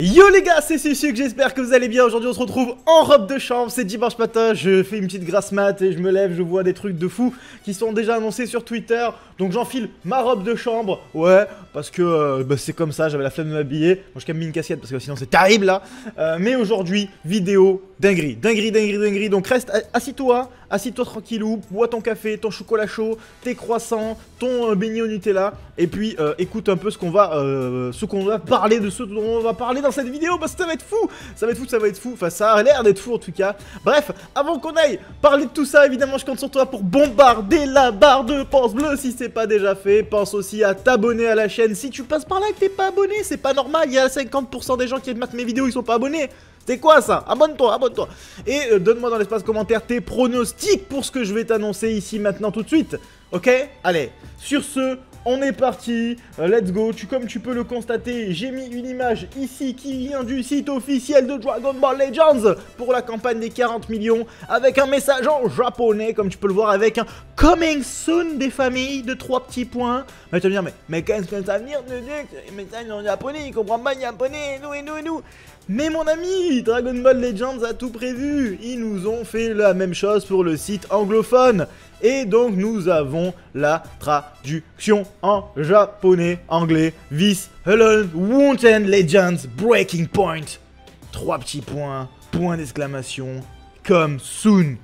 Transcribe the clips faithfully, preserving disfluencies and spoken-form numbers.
Yo les gars, c'est Sucuk, j'espère que vous allez bien. Aujourd'hui on se retrouve en robe de chambre, c'est dimanche matin, je fais une petite grasse mat et je me lève, je vois des trucs de fou qui sont déjà annoncés sur Twitter. Donc j'enfile ma robe de chambre, ouais, parce que euh, bah, c'est comme ça, j'avais la flemme de m'habiller. Moi je quand même mis une casquette parce que sinon c'est terrible là. euh, Mais aujourd'hui, vidéo dinguerie, dinguerie, dinguerie, dinguerie. Donc reste, assis-toi, assis-toi tranquillou, bois ton café, ton chocolat chaud, tes croissants, ton euh, beignet au Nutella. Et puis euh, écoute un peu ce qu'on va, euh, ce qu'on va parler, de ce dont on va parler dans cette vidéo, parce que ça va être fou, ça va être fou, ça va être fou, enfin ça a l'air d'être fou en tout cas. Bref, avant qu'on aille parler de tout ça, évidemment je compte sur toi pour bombarder la barre de pouce bleu si c'est pas déjà fait. Pense aussi à t'abonner à la chaîne si tu passes par là et que t'es pas abonné, c'est pas normal, il y a cinquante pour cent des gens qui matent mes vidéos, ils sont pas abonnés. C'est quoi ça? Abonne-toi, abonne-toi. Et euh, donne-moi dans l'espace commentaire tes pronostics pour ce que je vais t'annoncer ici maintenant tout de suite. Ok? Allez, sur ce, on est parti, uh, let's go. Tu, comme tu peux le constater, j'ai mis une image ici qui vient du site officiel de Dragon Ball Legends pour la campagne des quarante millions, avec un message en japonais, comme tu peux le voir, avec un coming soon des familles de trois petits points. Mais tu vas me dire, mais, mais qu'est-ce que ça veut dire de dire que les messages en japonais, il comprend pas le japonais, nous et nous et nous. Mais mon ami, Dragon Ball Legends a tout prévu. Ils nous ont fait la même chose pour le site anglophone. Et donc nous avons la traduction en japonais, anglais, This Hello Wanted Legends Breaking Point. Trois petits points, point d'exclamation, comme soon.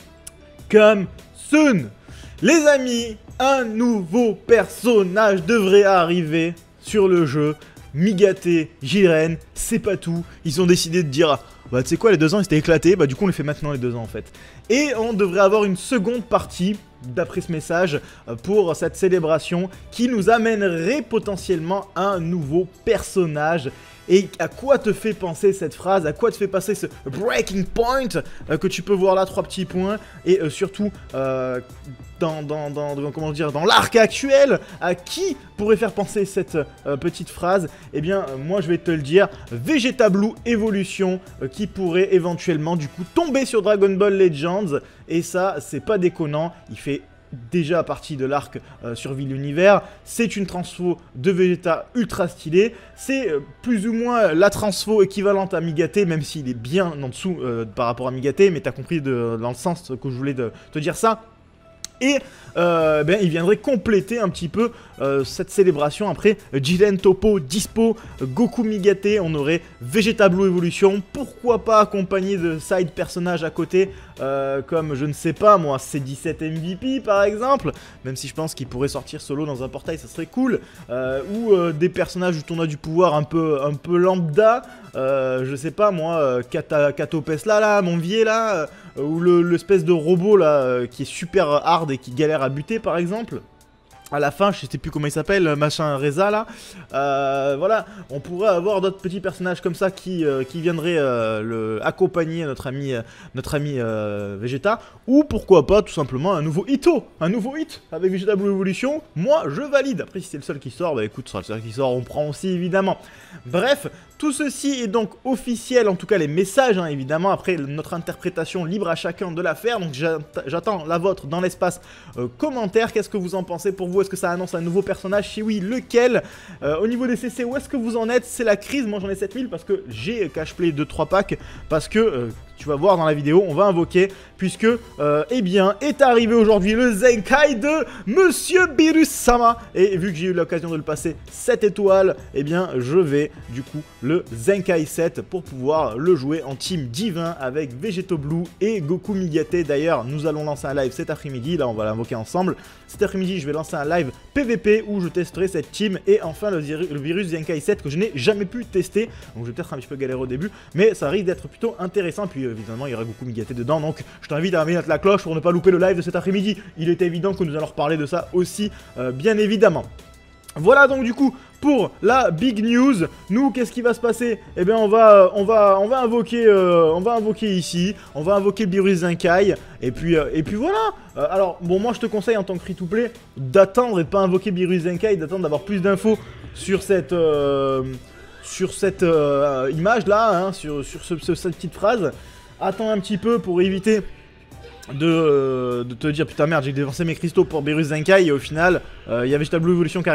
Comme soon. Les amis, un nouveau personnage devrait arriver sur le jeu. Migate, Jiren, c'est pas tout. Ils ont décidé de dire, bah tu sais quoi, les deux ans ils s'étaient éclatés, bah du coup on les fait maintenant les deux ans en fait. Et on devrait avoir une seconde partie, d'après ce message, pour cette célébration qui nous amènerait potentiellement un nouveau personnage. Et à quoi te fait penser cette phrase? À quoi te fait passer ce breaking point euh, que tu peux voir là, trois petits points. Et euh, surtout, euh, dans, dans, dans, dans, comment dire, dans l'arc actuel, à qui pourrait faire penser cette euh, petite phrase? Eh bien, euh, moi je vais te le dire, Vegeta Blue Evolution, euh, qui pourrait éventuellement du coup tomber sur Dragon Ball Legends. Et ça, c'est pas déconnant, il fait déjà partie de l'arc euh, Survie l'univers. C'est une transfo de Vegeta ultra stylée. C'est euh, plus ou moins la transfo équivalente à Migate, même s'il est bien en dessous euh, par rapport à Migate, mais t'as compris de, dans le sens que je voulais de, te dire ça. Et euh, ben, il viendrait compléter un petit peu euh, cette célébration. Après Jiren, Toppo, Dispo, Goku, Migate, on aurait Vegeta Blue Evolution. Pourquoi pas accompagné de side personnages à côté, euh, comme je ne sais pas moi, C dix-sept M V P par exemple. Même si je pense qu'il pourrait sortir solo dans un portail, ça serait cool. Euh, ou euh, des personnages du tournoi du pouvoir un peu, un peu lambda. Euh, je sais pas moi, euh, Kata, Kato Pesla là, mon vieil là, euh, ou l'espèce de robot là, euh, qui est super hard et qui galère à buter par exemple. À la fin, je sais plus comment il s'appelle, machin Reza là. Euh, voilà, on pourrait avoir d'autres petits personnages comme ça qui, euh, qui viendraient euh, le, accompagner notre ami, euh, notre ami euh, Vegeta. Ou pourquoi pas tout simplement un nouveau Hito, un nouveau hit avec Vegeta Blue Evolution. Moi, je valide. Après, si c'est le seul qui sort, bah écoute, ce sera le seul qui sort, on prend aussi évidemment. Bref, tout ceci est donc officiel, en tout cas les messages, hein, évidemment. Après, notre interprétation libre à chacun de la faire. Donc j'attends la vôtre dans l'espace euh, commentaire. Qu'est-ce que vous en pensez pour vous? Est-ce que ça annonce un nouveau personnage? Si oui, lequel? euh, Au niveau des C C, où est-ce que vous en êtes? C'est la crise, moi j'en ai sept mille parce que j'ai cash play deux trois packs. Parce que, euh, tu vas voir dans la vidéo, on va invoquer. Puisque, euh, eh bien, est arrivé aujourd'hui le Zenkai de Monsieur Beerus-sama. Et vu que j'ai eu l'occasion de le passer sept étoiles, eh bien, je vais du coup le Zenkai sept pour pouvoir le jouer en team divin avec Vegeto Blue et Goku Migate. D'ailleurs, nous allons lancer un live cet après-midi. Là, on va l'invoquer ensemble. Cet après-midi, je vais lancer un live P V P où je testerai cette team. Et enfin, le, le virus Zenkai sept que je n'ai jamais pu tester. Donc, je vais peut-être un petit peu galérer au début. Mais ça risque d'être plutôt intéressant. Puis, évidemment, il y aura Goku Migate dedans. Donc, je t'invite à mettre la cloche pour ne pas louper le live de cet après-midi. Il est évident que nous allons reparler de ça aussi, euh, bien évidemment. Voilà donc du coup pour la big news. Nous, qu'est-ce qui va se passer? Eh bien on va on va on va invoquer euh, on va invoquer ici, on va invoquer le virus Zenkai et puis euh, et puis voilà. Euh, alors bon, moi je te conseille en tant que free to play d'attendre et de pas invoquer virus Zenkai, d'attendre d'avoir plus d'infos sur cette euh, sur cette euh, image là, hein, sur sur ce, ce, cette petite phrase. Attends un petit peu pour éviter De, euh, de te dire putain merde, j'ai dépensé mes cristaux pour Beerus Zenkai et au final il euh, y a Vegeta Blue Evolution qui arrive.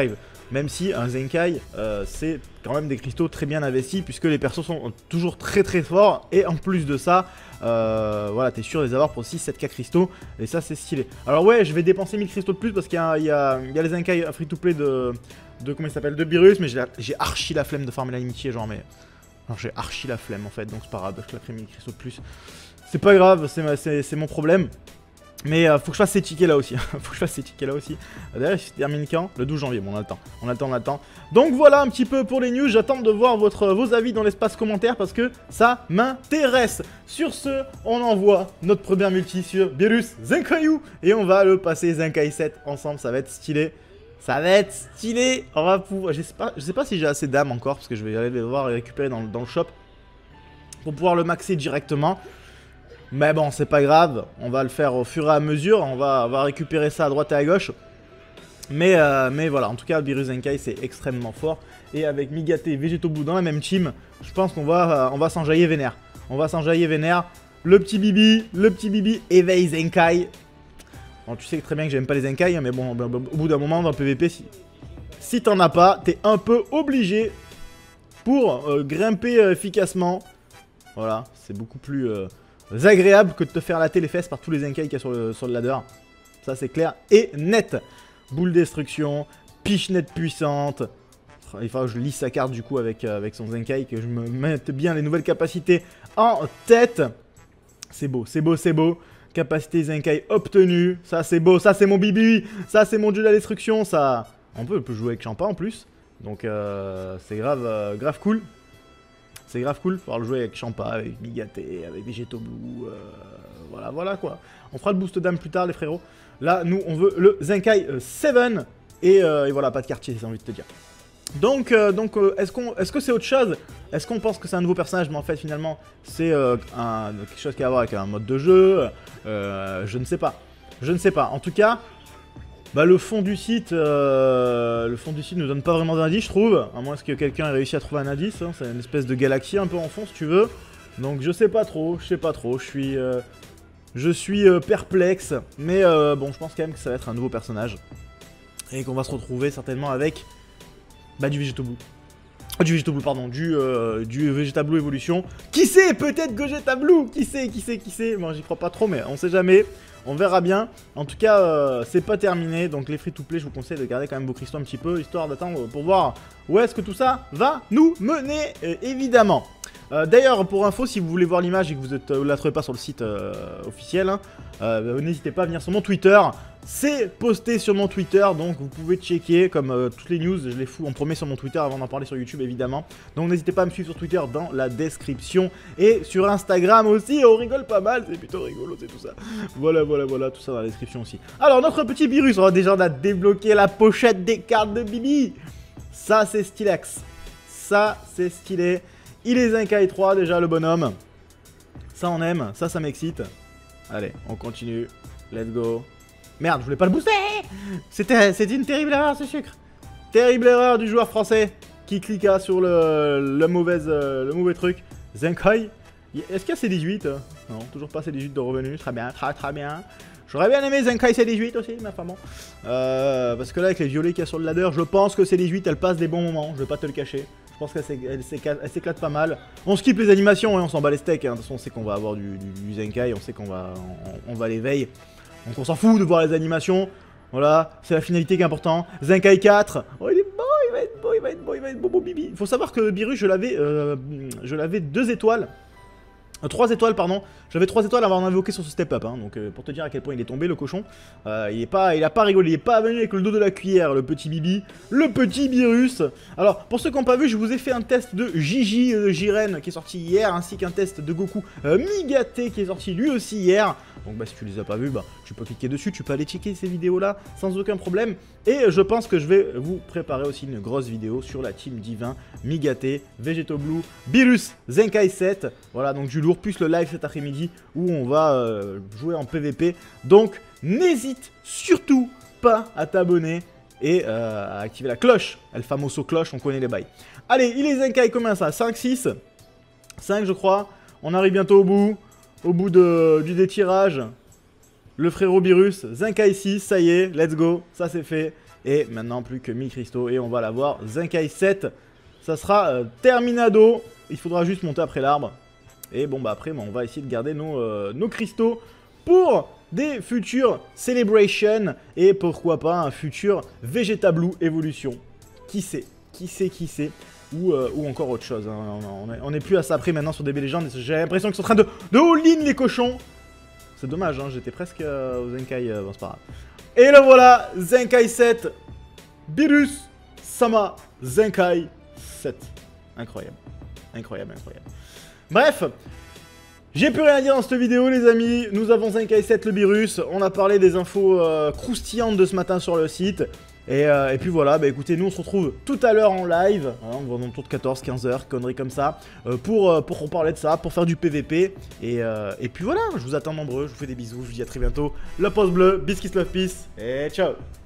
même si un Zenkai, euh, c'est quand même des cristaux très bien investis, puisque les persos sont toujours très très forts, et en plus de ça, euh, voilà, t'es sûr de les avoir pour six sept K cristaux, et ça c'est stylé. Alors ouais, je vais dépenser mille cristaux de plus, parce qu'il y a, il y a, il y a les Zenkai free-to-play de, de, comment il s'appelle, de Beerus, mais j'ai archi la flemme de farmer l'amitié, genre, mais... Alors j'ai archi la flemme en fait, donc c'est pas grave, je claquerai mille cristaux de plus. C'est pas grave, c'est mon problème. Mais euh, faut que je fasse ces tickets là aussi. Faut que je fasse ces tickets là aussi. D'ailleurs, il se termine quand? Le douze janvier. Bon, on a le temps. On a le temps, on a le temps. Donc voilà un petit peu pour les news. J'attends de voir votre, vos avis dans l'espace commentaire parce que ça m'intéresse. Sur ce, on envoie notre première multi sur Beerus Zenkaiu. Et on va le passer Zenkai sept ensemble. Ça va être stylé. Ça va être stylé. On va pouvoir. Je sais pas, je sais pas si j'ai assez d'âme encore parce que je vais aller devoir récupérer dans, dans le shop pour pouvoir le maxer directement. Mais bon, c'est pas grave, on va le faire au fur et à mesure, on va, on va récupérer ça à droite et à gauche. Mais, euh, mais voilà, en tout cas, le Beerus Zenkai, c'est extrêmement fort. Et avec Migate et Vegetoblue dans la même team, je pense qu'on va, euh, on va s'enjailler vénère. On va s'enjailler vénère. Le petit Bibi, le petit Bibi, éveille Zenkai. Bon, tu sais très bien que j'aime pas les Zenkai, mais bon, au bout d'un moment, dans le P V P, si, si t'en as pas, t'es un peu obligé pour euh, grimper euh, efficacement. Voilà, c'est beaucoup plus... Euh, agréable que de te faire latter les fesses par tous les Zenkai qu'il y a sur le, sur le ladder. Ça c'est clair et net. Boule destruction, pichenette puissante. Il faudra que je lise sa carte du coup avec, euh, avec son Zenkai, que je me mette bien les nouvelles capacités en tête. C'est beau, c'est beau, c'est beau. Capacité Zenkai obtenue. Ça c'est beau, ça c'est mon Bibi. Ça c'est mon dieu de la destruction. Ça, on peut, on peut jouer avec Champa en plus. Donc euh, c'est grave, euh, grave cool. C'est grave cool, pouvoir le jouer avec Champa, avec Migate, avec Vegetoblue, euh, voilà, voilà quoi. On fera le boost d'âme plus tard les frérots. Là, nous, on veut le Zenkai euh, sept, et, euh, et voilà, pas de quartier, j'ai envie de te dire. Donc, euh, donc euh, est-ce qu'on, est-ce que c'est autre chose? Est-ce qu'on pense que c'est un nouveau personnage, mais en fait, finalement, c'est euh, quelque chose qui a à voir avec un mode de jeu, euh, je ne sais pas. Je ne sais pas, en tout cas... Bah le fond du site, euh, le fond du site ne donne pas vraiment d'indice, je trouve. À moins que quelqu'un ait réussi à trouver un indice. Hein. C'est une espèce de galaxie un peu en fond, si tu veux. Donc je sais pas trop, je sais pas trop. Je suis, euh, je suis euh, perplexe. Mais euh, bon, je pense quand même que ça va être un nouveau personnage et qu'on va se retrouver certainement avec bah du Vegetoblue. Oh, du Vegetoblue, pardon, du, euh, du Vegetablue Evolution. Qui sait, peut-être Gogetablue. Qui sait, qui sait, qui sait. Bon, j'y crois pas trop, mais on sait jamais. On verra bien. En tout cas, euh, c'est pas terminé. Donc les free-to-play, je vous conseille de garder quand même vos cristaux un petit peu, histoire d'attendre pour voir où est-ce que tout ça va nous mener, euh, évidemment. Euh, D'ailleurs, pour info, si vous voulez voir l'image et que vous ne euh, la trouvez pas sur le site euh, officiel, hein, euh, n'hésitez pas à venir sur mon Twitter. C'est posté sur mon Twitter, donc vous pouvez checker, comme euh, toutes les news, je les fous en premier sur mon Twitter avant d'en parler sur YouTube évidemment. Donc n'hésitez pas à me suivre sur Twitter dans la description, et sur Instagram aussi, on rigole pas mal, c'est plutôt rigolo, c'est tout ça. Voilà, voilà, voilà, tout ça dans la description aussi. Alors notre petit Beerus, on va déjà on a débloqué la pochette des cartes de Bibi. Ça c'est stylex, ça c'est stylé. Il est Zenkai trois déjà le bonhomme. Ça on aime, ça ça m'excite. Allez, on continue, let's go. Merde, je voulais pas le booster. C'était une terrible erreur ce sucre. Terrible erreur du joueur français qui cliqua sur le, le, mauvaise, euh, le mauvais truc. Zenkai. Est-ce qu'il y a C dix-huit? Non, toujours pas C dix-huit de revenu. Très bien, très très bien. J'aurais bien aimé Zenkai C dix-huit aussi, ma femme. Euh, parce que là, avec les violets qu'il y a sur le ladder, je pense que C dix-huit, elle passe des bons moments. Je vais pas te le cacher. Je pense qu'elle s'éclate pas mal. On skip les animations et on s'en bat les steaks. Hein. De toute façon, on sait qu'on va avoir du, du, du Zenkai. On sait qu'on va, on, on va l'éveiller. Donc on s'en fout de voir les animations. Voilà, c'est la finalité qui est importante. Zenkai quatre. Oh, il est beau, il va être beau, il va être beau, il va être beau, beau bibi. Il faut savoir que Beerus, je l'avais euh, je l'avais deux étoiles. Euh, trois étoiles, pardon. J'avais trois étoiles avant d'en invoquer sur ce step-up. Hein. Donc euh, pour te dire à quel point il est tombé, le cochon. Euh, il est pas, il a pas rigolé, il est pas venu avec le dos de la cuillère, le petit Bibi. Le petit Beerus. Alors, pour ceux qui n'ont pas vu, je vous ai fait un test de Gigi euh, Jiren qui est sorti hier, ainsi qu'un test de Goku euh, Migate qui est sorti lui aussi hier. Donc bah si tu les as pas vus, bah tu peux cliquer dessus, tu peux aller checker ces vidéos là sans aucun problème. Et je pense que je vais vous préparer aussi une grosse vidéo sur la team Divin, Migate, Vegetoblue, Beerus, Zenkai sept. Voilà, donc du lourd, plus le live cet après-midi où on va euh, jouer en P V P. Donc n'hésite surtout pas à t'abonner et euh, à activer la cloche. El famoso cloche, on connaît les bails. Allez, il est Zenkai combien ça? cinq, six cinq je crois. On arrive bientôt au bout. Au bout de, du détirage, le frérot Beerus, Zenkai six, ça y est, let's go, ça c'est fait. Et maintenant plus que mille cristaux et on va l'avoir. Zenkai sept, ça sera euh, terminado. Il faudra juste monter après l'arbre. Et bon bah après bah, on va essayer de garder nos, euh, nos cristaux pour des futures celebrations. Et pourquoi pas un futur Vegeta Blue évolution. Qui sait, qui sait, qui sait. Ou, euh, ou encore autre chose. Hein. On, est, on est plus à ça après maintenant sur D B Legends. J'ai l'impression qu'ils sont en train de, de all-in les cochons. C'est dommage, hein, j'étais presque euh, au Zenkai. Euh, bon c'est pas grave. Et le voilà, Zenkai sept. Beerus Sama Zenkai sept. Incroyable. Incroyable, incroyable. Bref, j'ai plus rien à dire dans cette vidéo les amis. Nous avons Zenkai sept le Beerus. On a parlé des infos euh, croustillantes de ce matin sur le site. Et, euh, et puis voilà, bah écoutez, nous on se retrouve tout à l'heure en live. Hein, on va dans le tour de quatorze quinze heures, conneries comme ça. Euh, pour, euh, pour parler de ça, pour faire du P V P. Et, euh, et puis voilà, je vous attends nombreux, je vous fais des bisous, je vous dis à très bientôt. Le pouce bleu, Biscuits Love Peace, et ciao.